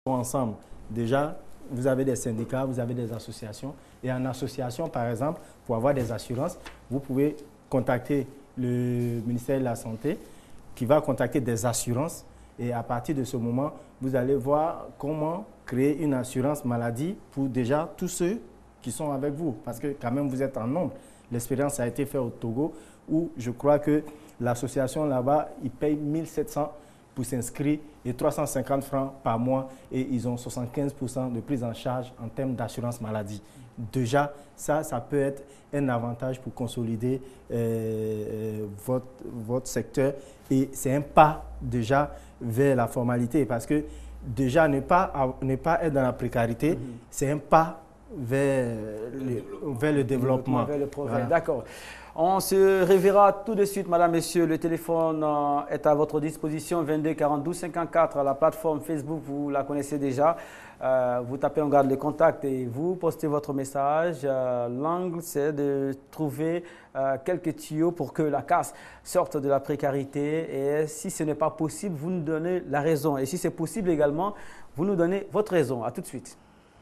ensemble. Déjà, vous avez des syndicats, vous avez des associations. Et en association, par exemple, pour avoir des assurances, vous pouvez contacter le ministère de la Santé qui va contacter des assurances. Et à partir de ce moment, vous allez voir comment créer une assurance maladie pour déjà tous ceux qui sont avec vous. Parce que quand même, vous êtes en nombre. L'expérience a été faite au Togo où je crois que l'association là-bas, ils payent 1700 pour s'inscrire et 350 francs par mois et ils ont 75% de prise en charge en termes d'assurance maladie. Déjà, ça peut être un avantage pour consolider votre secteur et c'est un pas déjà vers la formalité parce que déjà ne pas être dans la précarité, c'est un pas vers le développement. Vers le progrès, voilà. D'accord. On se reverra tout de suite, madame, messieurs. Le téléphone est à votre disposition, 22 42 54. La plateforme Facebook, vous la connaissez déjà. Vous tapez, on garde le contact et vous postez votre message. L'angle, c'est de trouver quelques tuyaux pour que la casse sorte de la précarité. Et si ce n'est pas possible, vous nous donnez la raison. Et si c'est possible également, vous nous donnez votre raison. À tout de suite.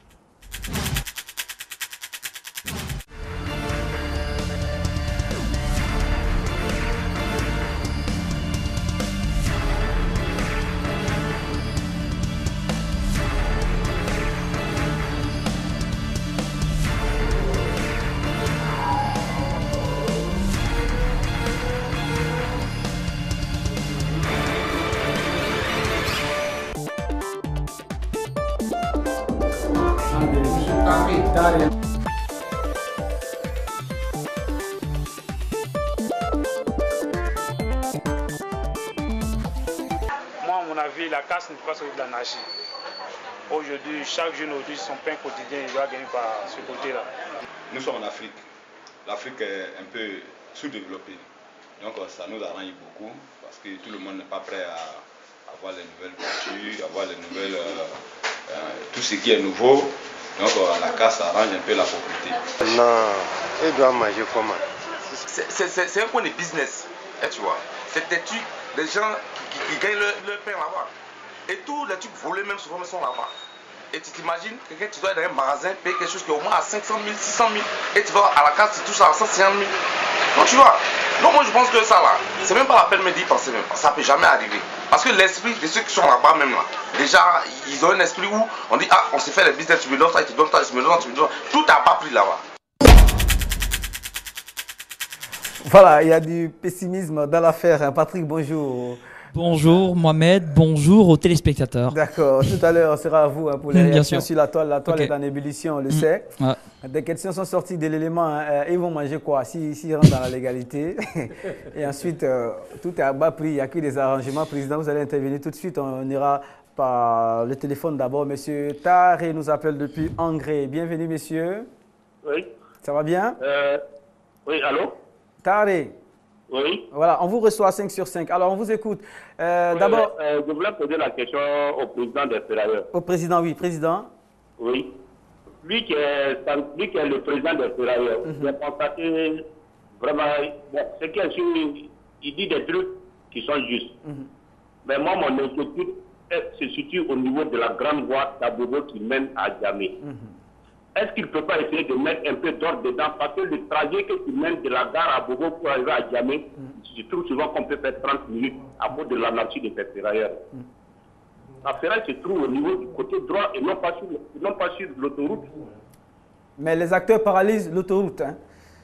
Moi, à mon avis, la casse n'est pas sur de l'anarchie. Aujourd'hui, chaque jeune aujourd'hui, son pain quotidien, il doit gagner par ce côté-là. Nous sommes en Afrique. L'Afrique est un peu sous-développée. Donc ça nous arrange beaucoup parce que tout le monde n'est pas prêt à avoir les nouvelles voitures, avoir les nouvelles, tout ce qui est nouveau. Donc la casse arrange un peu la pauvreté. Non, il doit manger comment? C'est un coin de business, tu vois. C'est des trucs, des gens qui gagnent leur pain là-bas. Et tous les trucs volés même souvent sont là-bas. Et tu t'imagines, quelqu'un tu dois aller dans un magasin, payer quelque chose qui est au moins à 500 000, 600 000. Et tu vas à la casse, tu touches à 150 000. Donc tu vois, non, moi je pense que ça là, c'est même pas la peine de d'y penser même. Ça peut jamais arriver. Parce que l'esprit de ceux qui sont là-bas même là, déjà, ils ont un esprit où on dit, ah, on s'est fait les business, tu me donnes ça, tu me donnes ça, tu me donnes ça, tu me donnes ça. Tout à bas prix là-bas. Voilà, il y a du pessimisme dans l'affaire. Patrick, bonjour. Bonjour Mohamed, bonjour aux téléspectateurs. D'accord, tout à l'heure, sera à vous pour les réactions sur la toile. La toile Okay. est en ébullition, on le sait. Ouais. Des questions sont sorties de l'élément. Ils vont manger quoi s'ils rentrent dans la légalité? Et ensuite, tout est à bas prix, il n'y a que des arrangements. Président, vous allez intervenir tout de suite. On ira par le téléphone d'abord. Monsieur Taré nous appelle depuis Angré. Bienvenue, monsieur. Oui. Ça va bien? Oui, allô? Taré. Oui. Voilà, on vous reçoit 5 sur 5. Alors, on vous écoute. D'abord. Je voulais poser la question au président des ferrailleurs. Au président, oui. Président. Oui. Lui qui est le président des ferrailleurs, j'ai constaté vraiment. Bon, c'est qu'il dit des trucs qui sont justes. Mais moi, mon inquiétude se situe au niveau de la grande voie d'Abobo qui mène à Djamé. Est-ce qu'il ne peut pas essayer de mettre un peu d'ordre dedans? Parce que le trajet que tu mènes de la gare à Bobo pour arriver à Djamé, je trouve souvent qu'on peut faire 30 minutes à cause de l'anarchie de ces ferrailleurs. La ferraille se trouve au niveau du côté droit et non pas sur l'autoroute. Mais les acteurs paralysent l'autoroute. Hein?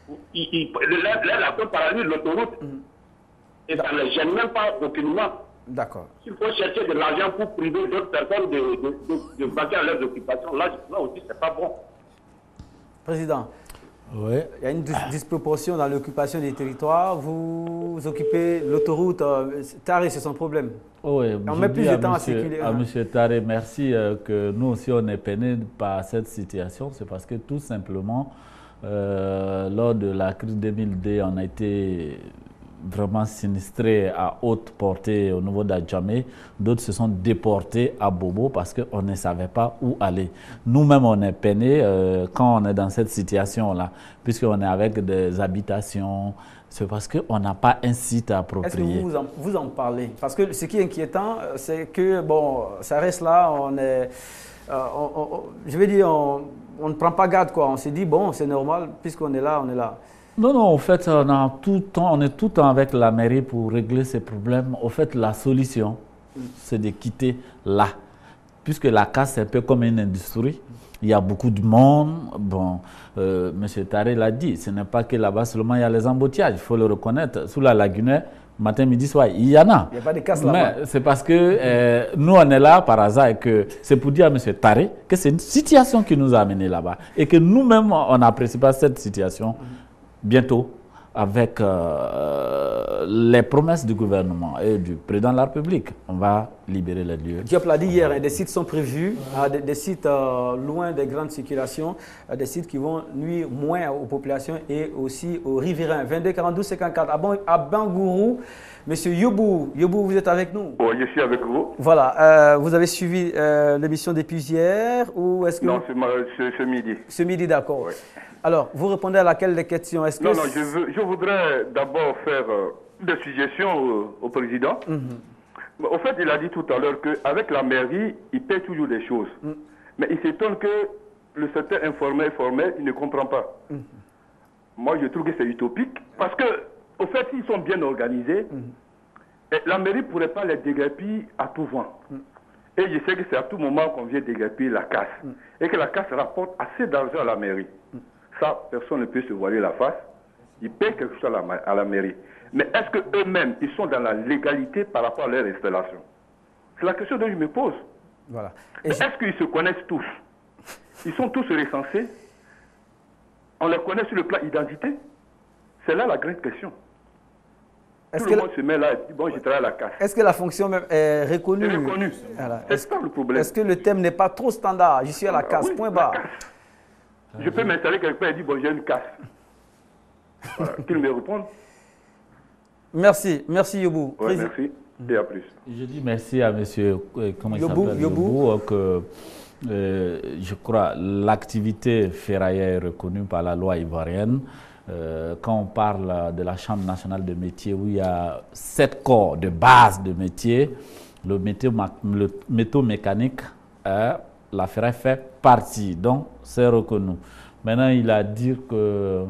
L'acteur paralyse l'autoroute. Et ça ne les gêne même pas aucunement. D'accord. S'il faut chercher de l'argent pour priver d'autres personnes de vaquer à leurs occupations, là aussi, c'est pas bon. Président, Oui. il y a une disproportion dans l'occupation des territoires. Vous occupez l'autoroute. Taré, c'est son problème. Oui, on met plus de temps à circuler. À M. Taré, merci que nous aussi on est peinés par cette situation. C'est parce que tout simplement, lors de la crise 2002, on a été vraiment sinistrés à haute portée au niveau d'Adjamé. D'autres se sont déportés à Bobo parce qu'on ne savait pas où aller. Nous-mêmes, on est peinés quand on est dans cette situation-là, puisqu'on est avec des habitations, c'est parce qu'on n'a pas un site approprié. Est-ce que vous en parlez? Parce que ce qui est inquiétant, c'est que, bon, ça reste là, on est, je vais dire, on ne prend pas garde, quoi. On s'est dit, bon, c'est normal, puisqu'on est là, on est là. Non, non, en fait, on est tout le temps avec la mairie pour régler ces problèmes. En fait, la solution, c'est de quitter là. Puisque la casse, c'est un peu comme une industrie. Il y a beaucoup de monde. Bon, M. Taré l'a dit, ce n'est pas que là-bas seulement il y a les embouteillages, il faut le reconnaître. Sous la lagune, matin, midi, soir, il y en a. Il n'y a pas de casse là-bas. Mais c'est parce que nous, on est là par hasard et que c'est pour dire à M. Taré que c'est une situation qui nous a amenés là-bas. Et que nous-mêmes, on n'apprécie pas cette situation. Bientôt, avec les promesses du gouvernement et du président de la République, on va libérer les lieux. Diop l'a dit hier, des sites sont prévus, des sites loin des grandes circulations, des sites qui vont nuire moins aux populations et aussi aux riverains. 22 42 54 à Bangourou. Monsieur Yobou, vous êtes avec nous? Oui, je suis avec vous. Voilà, vous avez suivi l'émission depuis hier ou est-ce que... Non, ce midi. Ce midi, d'accord. Oui. Alors, vous répondez à laquelle des questions? Non, je voudrais d'abord faire des suggestions au président. Au fait, il a dit tout à l'heure qu'avec la mairie, il paie toujours des choses. Mais il s'étonne que le secteur informel, formel, il ne comprend pas. Moi, je trouve que c'est utopique. Parce que, au fait, s'ils sont bien organisés, la mairie ne pourrait pas les déguerpir à tout vent. Et je sais que c'est à tout moment qu'on vient déguerpir la casse. Et que la casse rapporte assez d'argent à la mairie. Ça, personne ne peut se voiler la face. Ils paient quelque chose à la mairie. Mais est-ce qu'eux-mêmes, ils sont dans la légalité par rapport à leur installation? C'est la question que je me pose. Voilà. Est-ce qu'ils se connaissent tous? Ils sont tous recensés? On les connaît sur le plan identité? C'est là la grande question. Tout le monde se met là et dit, bon, je travaille à la casse. Est-ce que la fonction même est reconnue? C'est reconnu. Voilà. C'est ça le problème. Est-ce que le thème n'est pas trop standard? Je suis à la casse, oui, point barre. Je peux m'installer quelque part et dire, bon, j'ai une casse. Voilà. Qu'il me réponde. Merci Yobou. Ouais, merci, et à plus. Je dis merci à monsieur Yobou, que je crois l'activité ferraillère est reconnue par la loi ivoirienne. Quand on parle de la Chambre nationale de métiers, où il y a 7 corps de base de métiers, le métaux mécanique, la ferraille fait partie, donc c'est reconnu. Maintenant, il a dit que...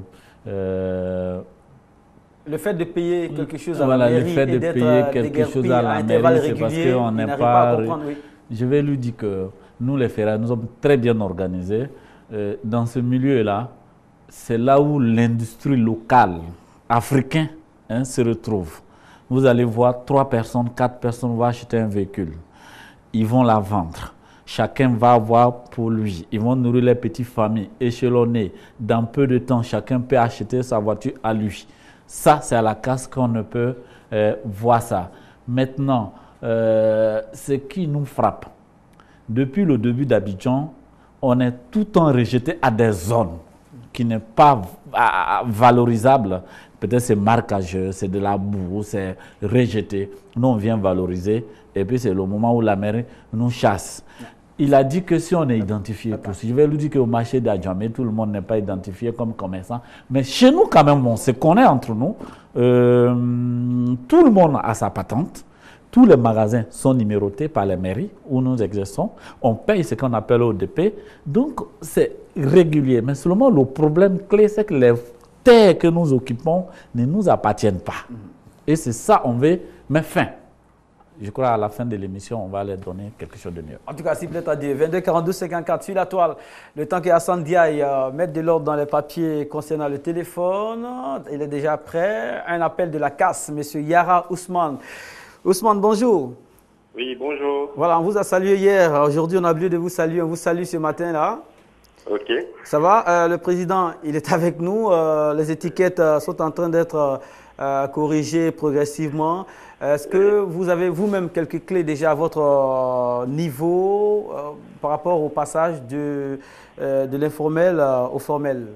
le fait de payer quelque chose à voilà, la mairie le fait de payer quelque chose à la mairie, c'est parce qu'on n'est pas... Oui. Je vais lui dire que nous, les ferrailleurs, nous sommes très bien organisés. Dans ce milieu-là, c'est là où l'industrie locale, africaine, se retrouve. Vous allez voir 3 personnes, 4 personnes vont acheter un véhicule. Ils vont la vendre. Chacun va avoir pour lui. Ils vont nourrir les petites familles, échelonnées. Dans peu de temps, chacun peut acheter sa voiture à lui. Ça, c'est à la casse qu'on ne peut voir ça. Maintenant, ce qui nous frappe, depuis le début d'Abidjan, on est tout le temps rejeté à des zones qui n'est pas valorisable. Peut-être c'est marquageux, c'est de la boue, c'est rejeté. Nous, on vient valoriser et puis c'est le moment où la mairie nous chasse. Il a dit que si on est identifié tous, je vais lui dire qu'au marché d'Adjamé, tout le monde n'est pas identifié comme commerçant. Mais chez nous, quand même, on se connaît entre nous. Tout le monde a sa patente. Tous les magasins sont numérotés par les mairies où nous exerçons. On paye ce qu'on appelle ODP. Donc, c'est régulier. Mais seulement le problème clé, c'est que les terres que nous occupons ne nous appartiennent pas. Et c'est ça, on veut mettre fin. Je crois à la fin de l'émission, on va leur donner quelque chose de mieux. En tout cas, s'il plaît à dire, 22 42 54 sur la toile. Le temps que Hassan Diaye mette de l'ordre dans les papiers concernant le téléphone, il est déjà prêt. Un appel de la casse, M. Yara Ousmane. Ousmane, bonjour. Oui, bonjour. Voilà, on vous a salué hier. Aujourd'hui, on a oublié de vous saluer. On vous salue ce matin-là. Ok. Ça va? Le président, il est avec nous. Les étiquettes sont en train d'être corrigées progressivement. Est-ce que vous avez vous-même quelques clés déjà à votre niveau par rapport au passage de l'informel au formel?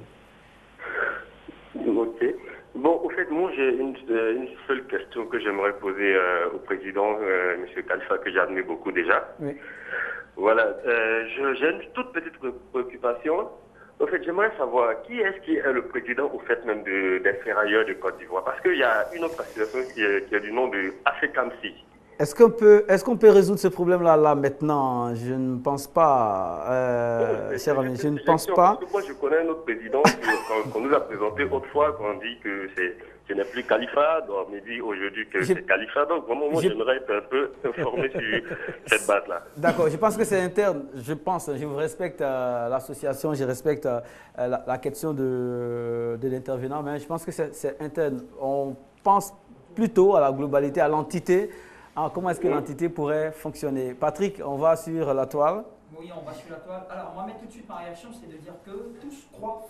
Ok. Bon, au fait, moi, j'ai une seule question que j'aimerais poser au président, M. Khalifa, que j'admire beaucoup déjà. Oui. Voilà. J'ai une toute petite préoccupation. En fait, j'aimerais savoir qui est le président au fait même des ferrailleurs de Côte d'Ivoire. Parce qu'il y a une autre association qui a du nom de AFECAMSI. Est-ce qu'on peut résoudre ce problème-là maintenant? Je ne pense pas, cher ami, je ne pense pas. Parce que moi, je connais un autre président qu'on nous a présenté autrefois, qu'on dit que ce n'est plus Khalifa, donc on me dit aujourd'hui que c'est Khalifa. Donc, vraiment, moi, j'aimerais être un peu informé sur cette base-là. D'accord, je pense que c'est interne. Je vous respecte l'association, je respecte la question de l'intervenant, mais je pense que c'est interne. On pense plutôt à la globalité, à l'entité. Alors, comment est-ce que l'entité pourrait fonctionner? Patrick, on va sur la toile. Oui, on va sur la toile. Alors, on va mettre tout de suite ma réaction, c'est de dire que tous croient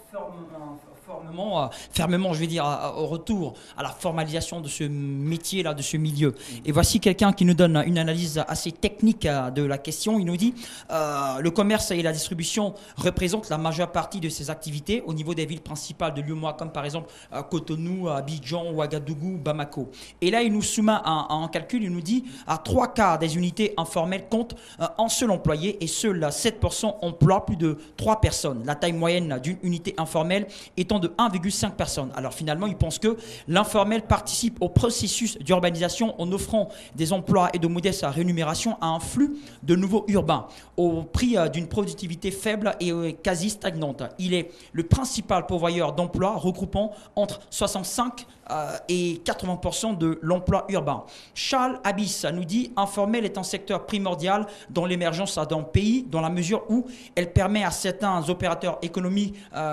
fermement, je vais dire, au retour à la formalisation de ce métier-là, de ce milieu. Et voici quelqu'un qui nous donne une analyse assez technique de la question. Il nous dit le commerce et la distribution représentent la majeure partie de ces activités au niveau des villes principales de l'UEMOA, comme par exemple Cotonou, Abidjan, Ouagadougou, Bamako. Et là, il nous soumet un calcul. Il nous dit à 3/4 des unités informelles comptent un seul employé et seuls 7% emploient plus de 3 personnes. La taille moyenne d'une unité informelle étant de 1,5 personnes. Alors finalement, il pense que l'informel participe au processus d'urbanisation en offrant des emplois et de modestes rémunérations à un flux de nouveaux urbains au prix d'une productivité faible et quasi stagnante. Il est le principal pourvoyeur d'emplois regroupant entre 65 et 80% de l'emploi urbain. Charles Abyss nous dit informel est un secteur primordial dans l'émergence d'un pays dans la mesure où elle permet à certains opérateurs économiques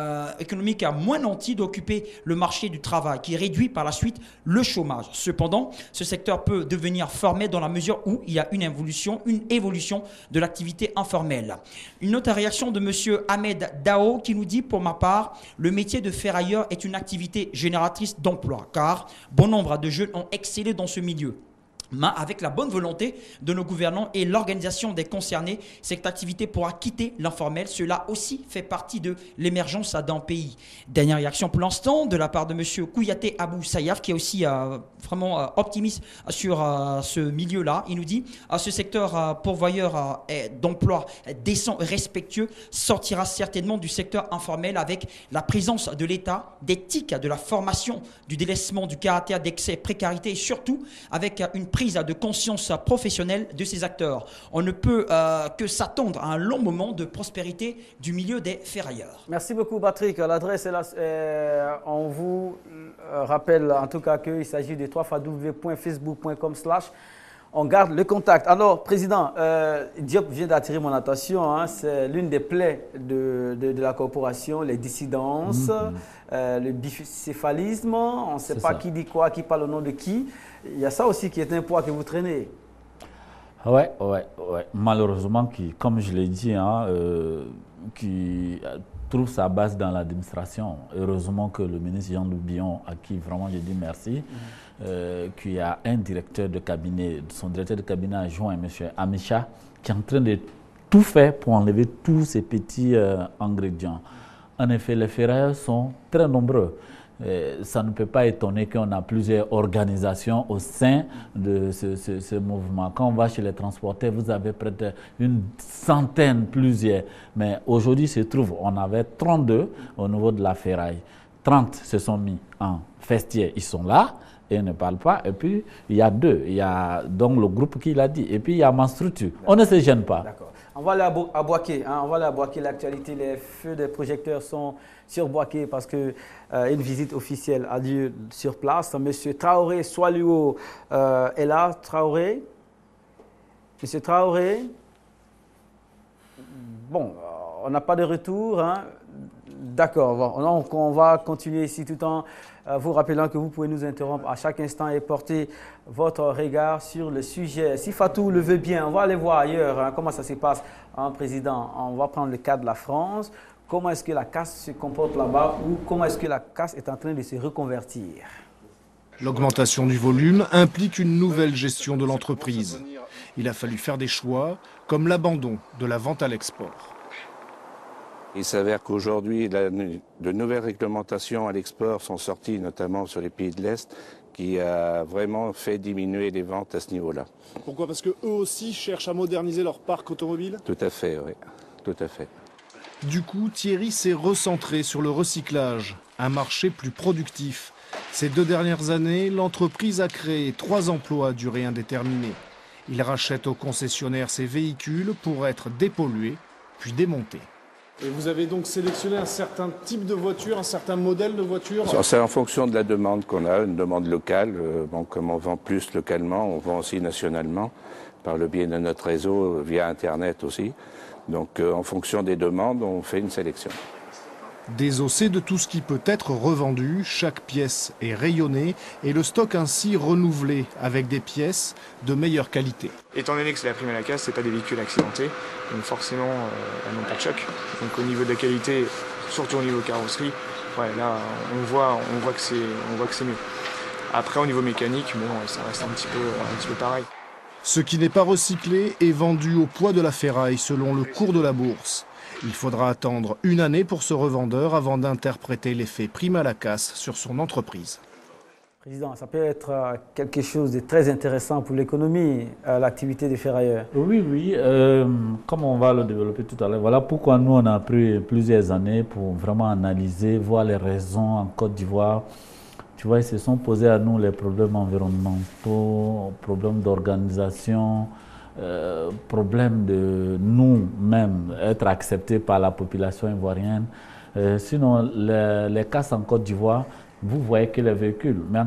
moins nantis d'occuper le marché du travail qui réduit par la suite le chômage. Cependant, ce secteur peut devenir formel dans la mesure où il y a une évolution de l'activité informelle. Une autre réaction de M. Ahmed Dao qui nous dit pour ma part, le métier de ferrailleur est une activité génératrice d'emplois car bon nombre de jeunes ont excellé dans ce milieu. Mais avec la bonne volonté de nos gouvernants et l'organisation des concernés, cette activité pourra quitter l'informel. Cela aussi fait partie de l'émergence d'un pays. Dernière réaction pour l'instant de la part de M. Kouyaté Abou Sayaf, qui est aussi vraiment optimiste sur ce milieu-là. Il nous dit ce secteur pourvoyeur d'emplois décents et respectueux sortira certainement du secteur informel avec la présence de l'État, d'éthique, de la formation, du délaissement du caractère d'excès, précarité et surtout avec une prise de conscience professionnelle de ces acteurs. On ne peut que s'attendre à un long moment de prospérité du milieu des ferrailleurs. Merci beaucoup Patrick. L'adresse est là. On vous rappelle en tout cas qu'il s'agit de www.facebook.com/ on garde le contact. Alors, Président, Diop vient d'attirer mon attention. Hein, c'est l'une des plaies de la corporation, les dissidences, le bicéphalisme. On ne sait pas qui dit quoi, qui parle au nom de qui. Il y a ça aussi qui est un poids que vous traînez. Ouais. Malheureusement, comme je l'ai dit, qui trouve sa base dans l'administration. Heureusement que le ministre Jean Loubillon, à qui vraiment je dis merci, qui a un directeur de cabinet, son directeur de cabinet adjoint, M. Amicha, qui est en train de tout faire pour enlever tous ces petits ingrédients. En effet, les ferrailleurs sont très nombreux. Ça ne peut pas étonner qu'on a plusieurs organisations au sein de ce mouvement. Quand on va chez les transporteurs, vous avez près d'une centaine, plusieurs. Mais aujourd'hui, se trouve, on avait 32 au niveau de la ferraille. 30 se sont mis en festier, ils sont là et ne parlent pas. Et puis, il y a 2. Il y a donc le groupe qui l'a dit. Et puis, il y a ma structure. On ne se gêne pas. D'accord. On va aller à Boaké. On va aller à Boaké. L'actualité, les feux des projecteurs sont sur Boaké parce que une visite officielle a lieu sur place. Monsieur Traoré Swaliou est là. Traoré. Monsieur Traoré. Bon, on n'a pas de retour. Hein. D'accord. Donc, on va continuer ici tout en vous rappelant que vous pouvez nous interrompre à chaque instant et porter votre regard sur le sujet. Si Fatou le veut bien, on va aller voir ailleurs hein, comment ça se passe. Président, on va prendre le cas de la France. Comment est-ce que la casse se comporte là-bas ou comment est-ce que la casse est en train de se reconvertir? L'augmentation du volume implique une nouvelle gestion de l'entreprise. Il a fallu faire des choix, comme l'abandon de la vente à l'export. Il s'avère qu'aujourd'hui, de nouvelles réglementations à l'export sont sorties, notamment sur les pays de l'Est, qui a vraiment fait diminuer les ventes à ce niveau-là. Pourquoi? Parce qu'eux aussi cherchent à moderniser leur parc automobile? Tout à fait, oui. Tout à fait. Du coup, Thierry s'est recentré sur le recyclage, un marché plus productif. Ces 2 dernières années, l'entreprise a créé 3 emplois à durée indéterminée. Il rachète aux concessionnaires ses véhicules pour être dépollués, puis démontés. Et vous avez donc sélectionné un certain type de voiture, un certain modèle de voiture? C'est en fonction de la demande qu'on a, une demande locale. Bon, comme on vend plus localement, on vend aussi nationalement, par le biais de notre réseau, via Internet aussi. Donc en fonction des demandes, on fait une sélection. Désossé de tout ce qui peut être revendu, chaque pièce est rayonnée et le stock ainsi renouvelé avec des pièces de meilleure qualité. Étant donné que c'est la prime à la casse, c'est pas des véhicules accidentés, donc forcément elles n'ont pas de choc. Donc au niveau de la qualité, surtout au niveau carrosserie, ouais, là on voit que c'est mieux. Après au niveau mécanique, bon, ça reste un petit peu pareil. Ce qui n'est pas recyclé est vendu au poids de la ferraille selon le cours de la bourse. Il faudra attendre 1 année pour ce revendeur avant d'interpréter l'effet prime à la casse sur son entreprise. Président, ça peut être quelque chose de très intéressant pour l'économie, l'activité des ferrailleurs. Oui, comme on va le développer tout à l'heure, voilà pourquoi nous on a pris plusieurs années pour vraiment analyser, voir les raisons en Côte d'Ivoire. Tu vois, ils se sont posés à nous les problèmes environnementaux, problèmes d'organisation, problème de nous-mêmes être acceptés par la population ivoirienne. Sinon, les casses en Côte d'Ivoire, vous voyez que les véhicules, mais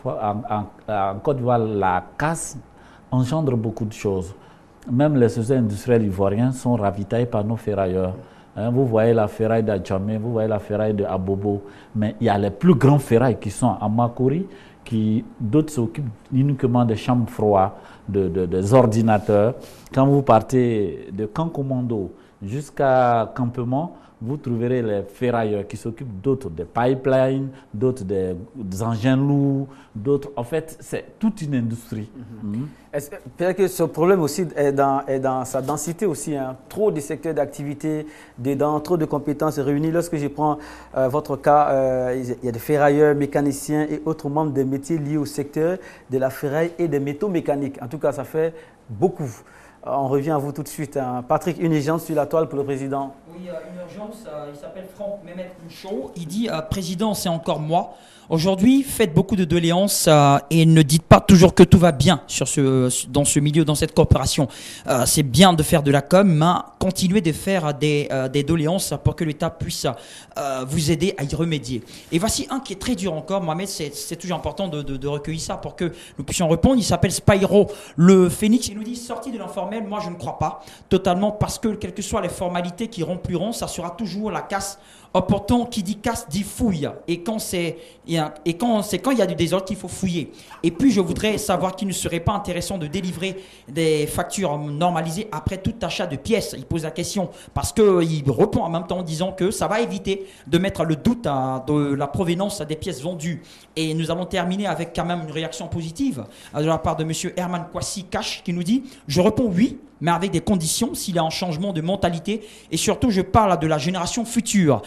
en Côte d'Ivoire, la casse engendre beaucoup de choses. Même les sociétés industrielles ivoiriennes sont ravitaillées par nos ferrailleurs. Vous voyez la ferraille d'Adjamé, vous voyez la ferraille de Abobo, mais il y a les plus grands ferrailles qui sont à Makori, d'autres s'occupent uniquement des chambres froides, des ordinateurs. Quand vous partez de Kankoumando jusqu'à Campement, vous trouverez les ferrailleurs qui s'occupent d'autres, des pipelines, d'autres des engins lourds, d'autres. En fait, c'est toute une industrie. Peut-être que ce problème aussi est dans sa densité aussi. Trop de secteurs d'activité, trop de compétences réunies. Lorsque je prends votre cas, il y a des ferrailleurs, mécaniciens et autres membres des métiers liés au secteur de la ferraille et des métaux mécaniques. En tout cas, ça fait beaucoup. On revient à vous tout de suite. Patrick, une urgence sur la toile pour le président. Oui, une urgence. Il s'appelle Franck Mehmet Mouchot. Il dit président, c'est encore moi. Aujourd'hui, faites beaucoup de doléances et ne dites pas toujours que tout va bien dans ce milieu, dans cette coopération. C'est bien de faire de la com, mais continuez de faire des doléances pour que l'État puisse vous aider à y remédier. Et voici un qui est très dur encore, Mohamed, c'est toujours important de recueillir ça pour que nous puissions répondre. Il s'appelle Spyro, le Phénix. Il nous dit, sortie de l'informel, moi je ne crois pas totalement parce que quelles que soient les formalités qui rempliront, ça sera toujours la casse. Pourtant, qui dit casse dit fouille. Et quand il y a du désordre qu'il faut fouiller. Et puis, je voudrais savoir qu'il ne serait pas intéressant de délivrer des factures normalisées après tout achat de pièces. Il pose la question parce qu'il répond en même temps en disant que ça va éviter de mettre le doute de la provenance des pièces vendues. Et nous allons terminer avec quand même une réaction positive de la part de M. Herman Kwasi Cash qui nous dit « Je réponds oui ». Mais avec des conditions, s'il y a un changement de mentalité. Et surtout, je parle de la génération future,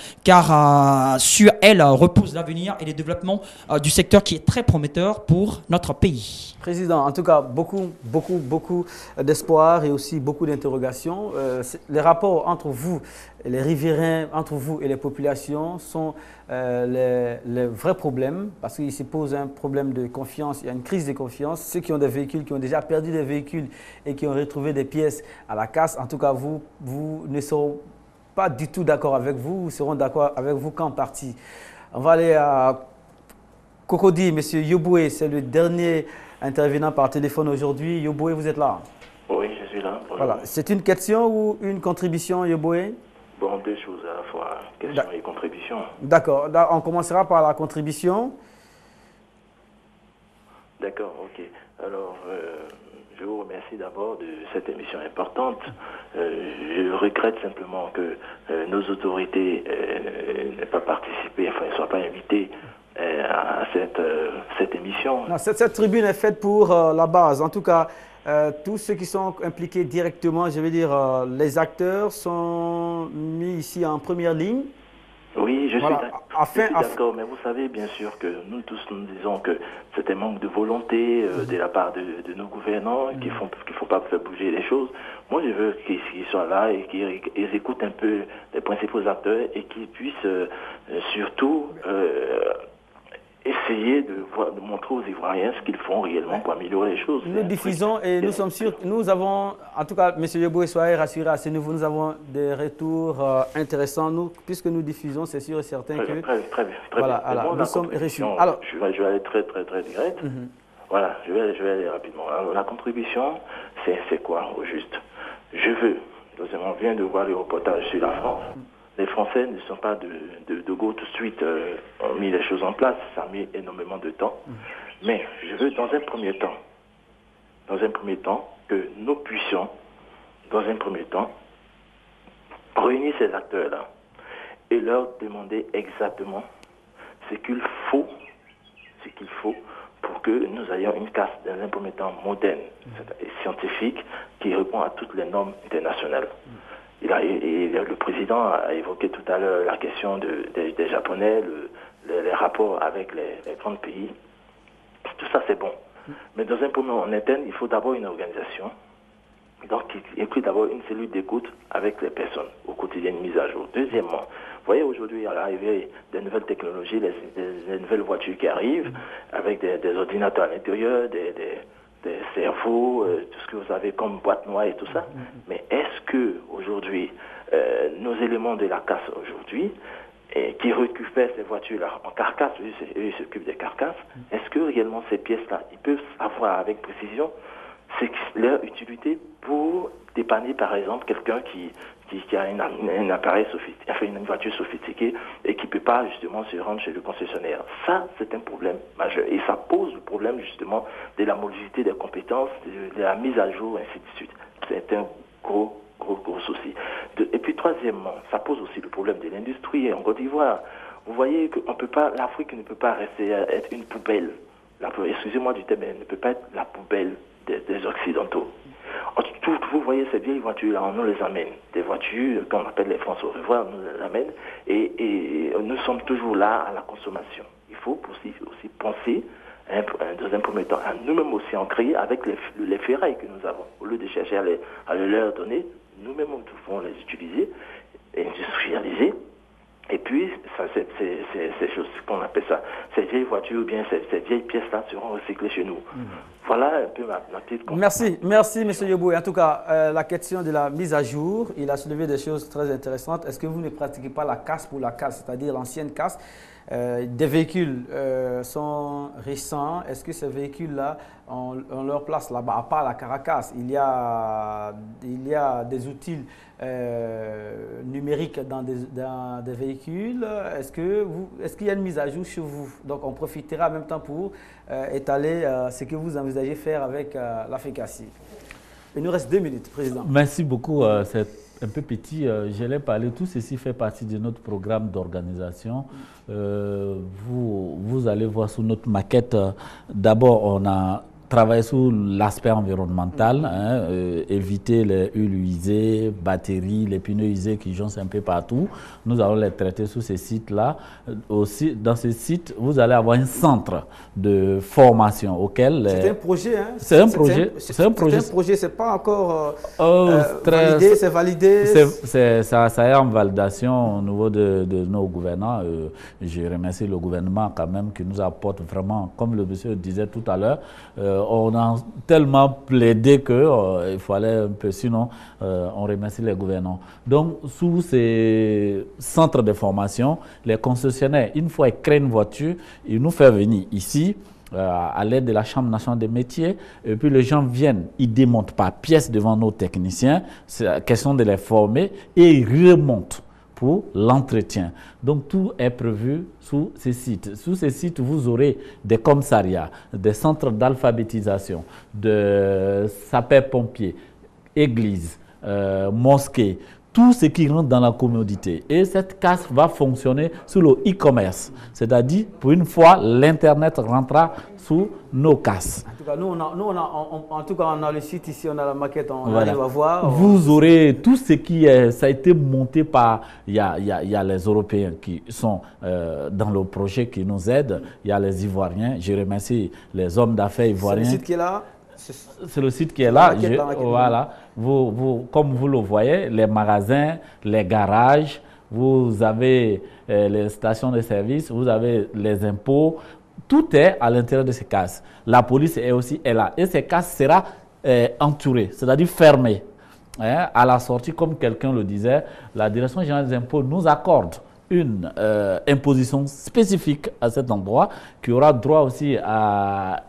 car sur elle repose l'avenir et le développement du secteur qui est très prometteur pour notre pays. Président, en tout cas, beaucoup d'espoir et aussi beaucoup d'interrogations. Les rapports entre vous, les riverains, entre vous et les populations sont les vrais problèmes parce qu'il se pose un problème de confiance, il y a une crise de confiance. Ceux qui ont des véhicules, qui ont déjà perdu des véhicules et qui ont retrouvé des pièces à la casse, en tout cas, vous ne serez pas du tout d'accord avec vous, nous serons d'accord avec vous qu'en partie. On va aller à Cocody, M. Yoboué, c'est le dernier intervenant par téléphone aujourd'hui. Yoboué, vous êtes là? Oui, je suis là. Voilà. C'est une question ou une contribution, Yoboué? Bon, deux choses à la fois, question et contribution. D'accord. On commencera par la contribution. D'accord, ok. Alors, je vous remercie d'abord de cette émission importante. Je regrette simplement que nos autorités n'aient pas participé, enfin ne soient pas invitées à cette émission. Non, cette tribune est faite pour la base. En tout cas, tous ceux qui sont impliqués directement, je veux dire, les acteurs sont mis ici en première ligne. Oui, je voilà. suis d'accord, mais vous savez bien sûr que nous tous nous disons que c'est un manque de volonté de la part de nos gouvernants qui font pas faire bouger les choses. Moi, je veux qu'ils soient là et qu'ils écoutent un peu les principaux acteurs et qu'ils puissent surtout essayer de montrer aux Ivoiriens ce qu'ils font réellement pour améliorer les choses. Nous diffusons et nous sommes sûrs, nous avons, en tout cas, M. Yeboé, soyez rassurés à ce niveau, nous avons des retours intéressants. Nous, puisque nous diffusons, c'est sûr et certain que... Très bien. Voilà, alors, nous sommes réchus. Alors, je vais aller très direct. Voilà, je vais aller rapidement. Alors, la contribution, c'est quoi au juste? On vient de voir le reportage sur la France. Les Français ne sont pas de go tout de suite, ont mis les choses en place, ça a mis énormément de temps. Mais je veux dans un premier temps, que nous puissions, réunir ces acteurs-là et leur demander exactement ce qu'il faut pour que nous ayons une casse dans un premier temps moderne et scientifique qui répond à toutes les normes internationales. Le président a évoqué tout à l'heure la question des Japonais, les rapports avec les grands pays. Tout ça, c'est bon. Mais dans un premier moment, en interne, il faut d'abord une organisation. Donc, il inclut d'abord une cellule d'écoute avec les personnes au quotidien, une mise à jour. Deuxièmement, vous voyez aujourd'hui, à l'arrivée des nouvelles technologies, des nouvelles voitures qui arrivent avec des ordinateurs à l'intérieur, des cerveaux, tout ce que vous avez comme boîte noire et tout ça. Mais est-ce que aujourd'hui, nos éléments de la casse aujourd'hui, qui récupèrent ces voitures-là en carcasse, eux ils s'occupent des carcasses, est-ce que réellement ces pièces-là, ils peuvent savoir avec précision leur utilité pour dépanner par exemple quelqu'un qui a un appareil sophistiqué, enfin une voiture sophistiquée et qui ne peut pas justement se rendre chez le concessionnaire. Ça, c'est un problème majeur. Et ça pose le problème justement de la mobilité des compétences, de la mise à jour, ainsi de suite. C'est un gros souci. Et puis troisièmement, ça pose aussi le problème de l'industrie en Côte d'Ivoire. Vous voyez que l'Afrique ne peut pas rester à être une poubelle. Excusez-moi du terme, elle ne peut pas être la poubelle des Occidentaux. Vous voyez ces vieilles voitures-là, on nous les amène. Des voitures qu'on appelle les France au revoir, on nous les amène. Et nous sommes toujours là à la consommation. Il faut aussi penser, dans un premier temps, à nous-mêmes aussi en créer avec les ferrailles que nous avons. Au lieu de chercher à les leur donner, nous-mêmes nous devons les utiliser, et industrialiser. Et puis, ces choses qu'on appelle ça, ces vieilles voitures ou bien ces vieilles pièces-là seront recyclées chez nous. Voilà un peu ma petite contribution. Merci M. Yeboé. En tout cas, la question de la mise à jour, il a soulevé des choses très intéressantes. Est-ce que vous ne pratiquez pas la casse pour la casse, c'est-à-dire l'ancienne casse? Des véhicules sont récents. Est-ce que ces véhicules-là ont leur place là-bas? À part la carcasse, il y a des outils numériques dans des véhicules. Est-ce qu'il y a une mise à jour chez vous? Donc, on profitera en même temps pour étaler ce que vous envisagez faire avec l'AFECACI. Il nous reste 2 minutes, Président. Merci beaucoup. C'est un peu petit. Je l'ai parlé. Tout ceci fait partie de notre programme d'organisation. Vous allez voir sur notre maquette. D'abord, on a travaillé sur l'aspect environnemental, éviter les huiles usées, batteries, les pneus usés qui jonchent un peu partout. Nous allons les traiter sur ces sites-là. Aussi, dans ces sites, vous allez avoir un centre de formation auquel... C'est un projet, hein? C'est un projet. C'est un projet. C'est pas encore validé, c'est validé. Ça est en validation au niveau de nos gouvernants. Je remercie le gouvernement quand même qui nous apporte vraiment, comme le monsieur disait tout à l'heure, on a tellement plaidé qu'il fallait un peu, sinon on remercie les gouvernants. Donc, sous ces centres de formation, les concessionnaires, une fois qu'ils créent une voiture, ils nous font venir ici à l'aide de la Chambre nationale des métiers, et puis les gens viennent, ils démontent par pièces devant nos techniciens, c'est la question de les former, et ils remontent pour l'entretien. Donc tout est prévu sous ces sites. Sous ces sites, vous aurez des commissariats, des centres d'alphabétisation, de sapeurs-pompiers, églises, mosquées. tout ce qui rentre dans la commodité. Et cette casse va fonctionner sur le e-commerce. C'est-à-dire, pour une fois, l'Internet rentrera sous nos casses. En tout cas, on a le site ici, on a la maquette, on arrive à voir. Vous aurez tout ce qui est, ça a été monté par, il y a les Européens qui sont dans le projet qui nous aident, il y a les Ivoiriens, je remercie les hommes d'affaires ivoiriens. C'est le site qui est là. C'est le site qui est là. Voilà. Comme vous le voyez, les magasins, les garages, vous avez les stations de service, vous avez les impôts. Tout est à l'intérieur de ces cases. La police est aussi là. Et ces cases seront entourées, c'est-à-dire fermées. À la sortie, comme quelqu'un le disait, la Direction générale des impôts nous accorde une imposition spécifique à cet endroit qui aura droit aussi à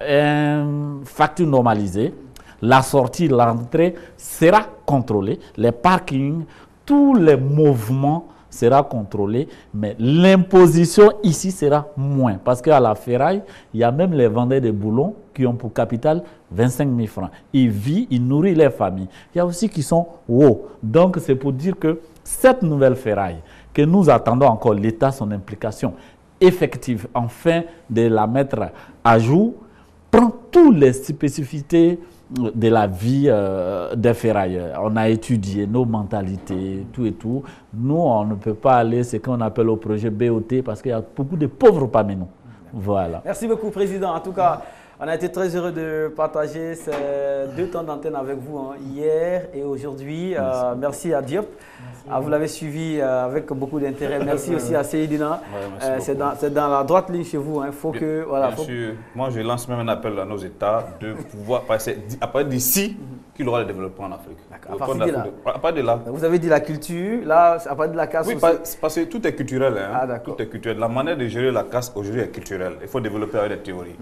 une facture normalisée. La sortie, l'entrée sera contrôlée. Les parkings, tous les mouvements sera contrôlé, mais l'imposition ici sera moins. Parce qu'à la ferraille, il y a même les vendeurs de boulons qui ont pour capital 25 000 francs. Ils vivent, ils nourrissent les familles. Il y a aussi qui sont hauts. Donc c'est pour dire que cette nouvelle ferraille, que nous attendons encore l'État, son implication effective, enfin de la mettre à jour, prend toutes les spécificités de la vie des ferrailleurs. On a étudié nos mentalités, tout et tout. Nous, on ne peut pas aller ce qu'on appelle au projet BOT parce qu'il y a beaucoup de pauvres parmi nous. Voilà. Merci beaucoup, Président. En tout cas, on a été très heureux de partager ces 2 temps d'antenne avec vous, hier et aujourd'hui. Merci à Diop. Vous l'avez suivi avec beaucoup d'intérêt. Merci aussi à Seydina. C'est dans la droite ligne chez vous. Faut que, voilà, bien sûr. Moi, je lance même un appel à nos États de pouvoir passer, à partir d'ici, qu'il y aura le développement en Afrique. À partir de là. Vous avez dit la culture, là, à partir de la casse. Oui, aussi. parce que tout est culturel. Tout est culturel. La manière de gérer la casse aujourd'hui est culturelle. Il faut développer avec des théories.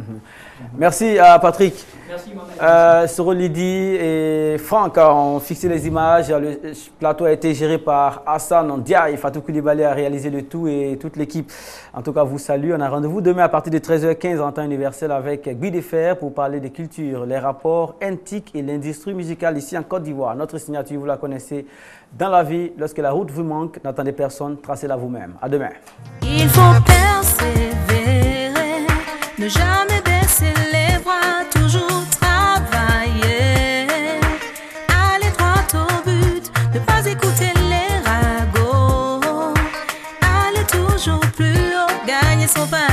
Merci à Patrick. Merci, Soro Lydie et Franck ont fixé les images. Le plateau a été géré par Hassan Ndiaye. Fatou Koulibaly a réalisé le tout et toute l'équipe. En tout cas, vous salue. On a rendez-vous demain à partir de 13h15 en temps universel avec Guy Defer pour parler des cultures, les rapports antiques et l'industrie musicale ici en Côte d'Ivoire. Notre signature, vous la connaissez. Dans la vie, lorsque la route vous manque, n'attendez personne, tracez-la vous-même. À demain. Il faut persévérer, ne jamais baisser les bras, toujours travailler, aller droit au but, ne pas écouter les ragots, aller toujours plus haut, gagner son pain.